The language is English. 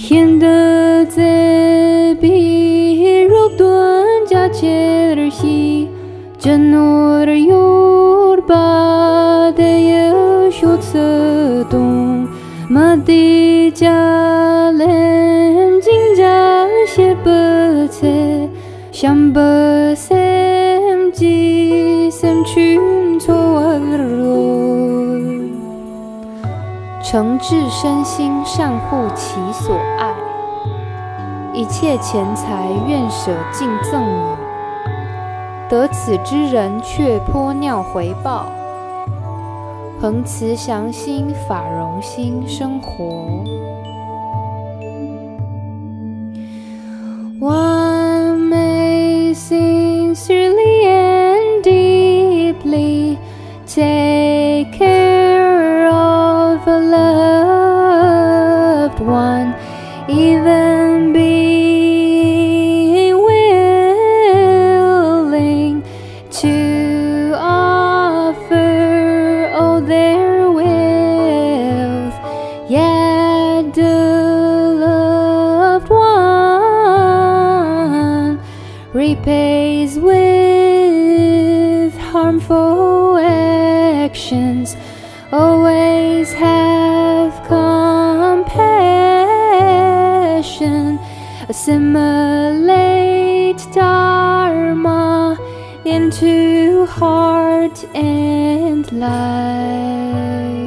현대 제비 롭던 자체르시 전노르 요르바데여 쇼츠동 마디자렌 진자 실버체 샴버셈지 셈춘초얼로 诚挚身心善护其所爱，一切钱财愿舍尽赠与，得此之人却泼尿回报，恒慈祥心法容心生活。One may sincerely and deeply take care of a loved one, even being willing to offer all their wealth, yet the loved one repays with harmful actions. Always have compassion, assimilate Dharma into heart and life.